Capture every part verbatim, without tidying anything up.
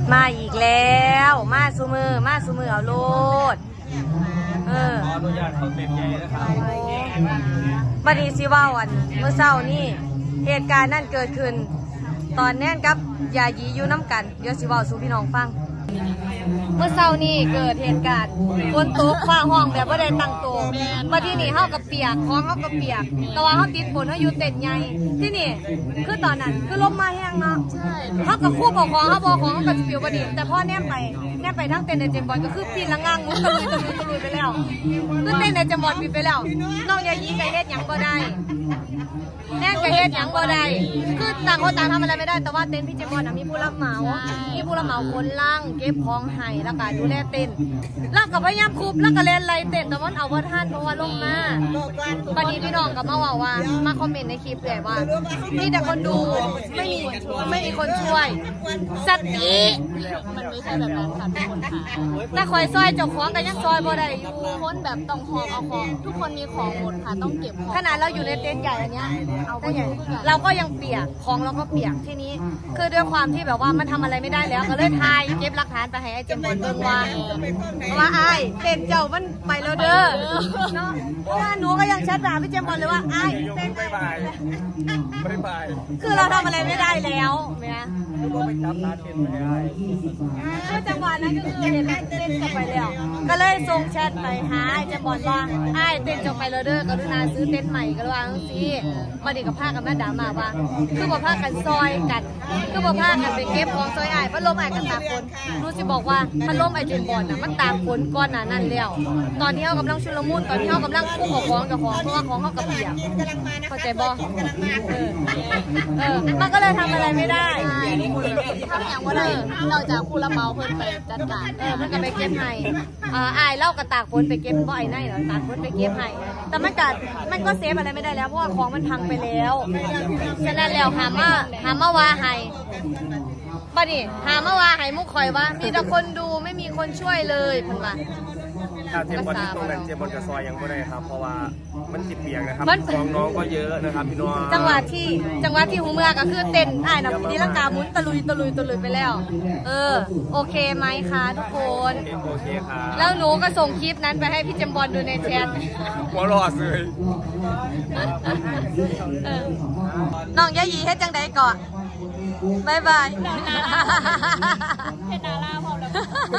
มาอีกแล้วมาซูมือมาซูมือเอาโลดเออขออนุญาตเขาเต็มใจนะครับบัดนี้สิว่าวันเมื่อเช้านี่เหตุการณ์นั่นเกิดขึ้นตอนแน่นกับยายีอยู่น้ำกันเดี๋ยวสิว่าสู่พี่น้องฟังเมื่อเช้านี่เกิดเหตุการณ์ฝนตกฟ้าห้องแบบว่าได้ตั้งตัวมาที่นี่เฮากับเปียกของเฮากับเปียกแต่ว่าเฮาติดฝนเฮาอยู่เต็นท์ใหญ่ที่นี่คือตอนนั้นคือลมมาแห้งเนาะเฮากับคู่ปกครองเฮาบอกของเฮากับสิปิวบ่ดีแต่พอแนมไปแนมไปทั้งเต็นท์ในเจมบอลก็คือปีนละงังมุดตะลุยตะลุยตะลุยไปแล้วคือเต็นท์ในเจมบอลปีไปแล้วน้องยายีก็เฮ็ดหยังบ่ได้แน่ก็เฮ็ดหยังบ่ได้คือต่างคนต่างทำอะไรไม่ได้แต่ว่าเต็นท์พี่เจมบอลมีผู้รับเหมามีผู้รับเหมาคนล่างเก็บของให้แล้วก็ดูแลเต็นท์แล้วก็พยายามคุบแล้วก็เล่นไล่เต็นท์แต่ว่าเอาบ่ทันเพราะว่าลงมาบัดนี้พี่น้องก็มาว่าว่ามาคอมเมนต์ในคลิปเลยว่ามีแต่คนดูไม่มีไม่มีคนช่วยสติมันไม่ใช่แบบนั้นค่ะทุกคนค่ะถ้าคอยซอยเจ้าของก็ยังซอยบ่ได้อยู่คนแบบต้องหอบเอาของทุกคนมีของหมดค่ะต้องเก็บของขนาดเราอยู่ในเต็นท์ใหญ่อันเนี้ยเอาก็ใหญ่เราก็ยังเปียกของเราก็เปียกที่นี้คือด้วยความที่แบบว่ามันทำอะไรไม่ได้แล้วก็เลยทายเก็บหลักฐานไปให้ไอ้เจมบอลเบิ่งว่าว่าไอ้เต็นท์เจ้ามันไปแล้วเด้อเนาะเพราะว่าหนูก็ยังแชทถามพี่เจมบอลเลยว่าไอ้เต็นท์ไปไปไปคือเราทำอะไรไม่ได้แล้วเนี่ยก็ไปจับตาเต็นท์ไม่ได้ก็จังหวะนั้นก็คือเห็นเต็นท์จะไปแล้วก็เลยส่งแชทไปหาไอ้เจมบอลว่าไอ้เต็นท์จะไปแล้วเด้อกรุณาซื้อเต็นท์ใหม่ก็ว่าจังซี่มาดีกับผ้ากันแม่ด่ามาว่าคือบอกผ้ากันซอยกันคือบอกผ้ากันไปเก็บของซอยไอ้พัดลมไอ้กันตากฝนรู้สิบอกว่าพัดลมไอ้เจมบอลน่ะมันตากฝนก้อนหนานั่นแล้วตอนที่เขากำลังชุลมุนตอนที่เขากำลังคู่ของของกับของเพราะว่าของเขากับเปียกเข้าใจบ่เออเออมันก็เลยทำอะไรไม่ได้ทำอย่างว่าอะไรเราจะคู่ละเมาเพิ่นไปจัดการเออมันก็ไปเก็บให้อ่าไอ้เล่ากระตากฝนไปเก็บบ่ไอ้นั่นเหรอตากฝนไปเก็บให้แต่มันกัดมันก็เซฟอะไรไม่ได้แล้วเพราะว่าของมันพังไปแล้วฉะนั้นแล้วหามาหามาว่าให้บัดนี้หามาว่าให้มุกคอยว่ามีแต่คนดูไม่มีคนช่วยเลยเพิ่นว่าถ้าเจมบอลที่ตรงนั้นเจมบอลจะซอยยังไม่ได้ครับเพราะว่ามันติดเปียกนะครับของน้องก็เยอะนะครับพี่น้องจังหวะที่จังหวะที่หูเมือก็คือเต้นไอ้นะนี่ร่างกายมุนตะลุยตะลุยตะลุยไปแล้วเออโอเคไหมคะทุกคนโอเคครับแล้วหนูก็ส่งคลิปนั้นไปให้พี่เจมบอลดูในแชทหัวรอดเลยน้องยายีเฮ็ดจังใดก่อนบายบายเฮ็ดนาลาพร้อมแล้ว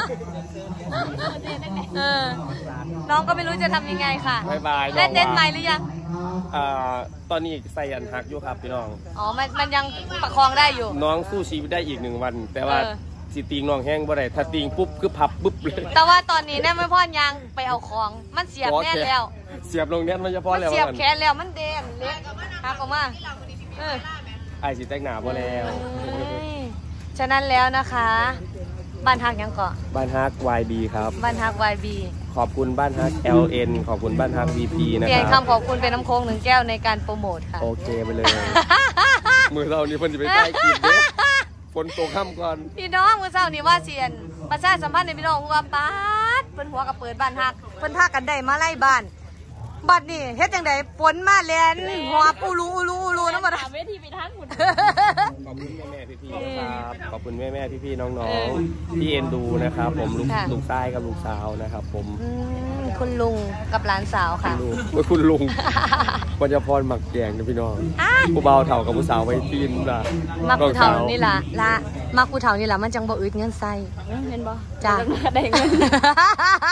เออน้องก็ไม่รู้จะทำยังไงค่ะบายบายเล่นเต้นใหม่หรือยังอ่าตอนนี้ใส่อันหักอยู่ครับพี่น้องอ๋อมันมันยังประคองได้อยู่น้องสู้ชีวิตได้อีกหนึ่งวันแต่ว่าสิตีงน้องแห้งบ่ได้ถ้าตีงปุ๊บคือพับปุ๊บเลยแต่ว่าตอนนี้เนี่ยไม่พ่อยังไปเอาของมันเสียบแน่แล้วเสียบลงเนี่ยมันจะพอแล้วเสียบแขนแล้วมันเด้งเล็กหักออกมาเออไอ้สิแตกหนาบ่แล้วฉะนั้นแล้วนะคะบ้านฮักยังเกาะบ้านฮัก วาย บี ครับบ้านฮัก วาย บีขอบคุณบ้านฮัก แอล เอ็น ขอบคุณบ้านฮัก วี พี นะครับเปลี่ยนคำขอบคุณเป็นน้ำโค้งหนึ่งแก้วในการโปรโมทค่ะโอเคไปเลยมือเรานี่เพิ่นจะไปใต้กินเด้ฝนตกค่ำก่อนพี่น้องมือเช้านี่ว่าเซียนประชาสัมพันธ์ในพี่น้องหัวปาดเพิ่นหัวกับเปิดบ้านฮักเพิ่นพากันได้มาไล่บ้านบัดนี่เฮ็ดจังไดฝนมาแลนหัวปูรูอูรูอูรูน้ำมันเวทีไปทั้งหมดขอบคุณแม่แม่พี่ๆครับขอบคุณแม่แม่พี่ๆน้องๆที่เอ็นดูนะครับผมลูกลูกชายกับลูกสาวนะครับผมคุณลุงกับหลานสาวค่ะว่าคุณลุงปัญญาพรหมักแกงนะพี่น้องผู้เบาเถ่ากับผู้สาวไว้ทีนล่ะมาผู้เถ่านี่ล่ะละมาผู้เถ่านี่ล่ะมันจังบ่อึดเงินใส่เห็นบ่จ้าได้เงิน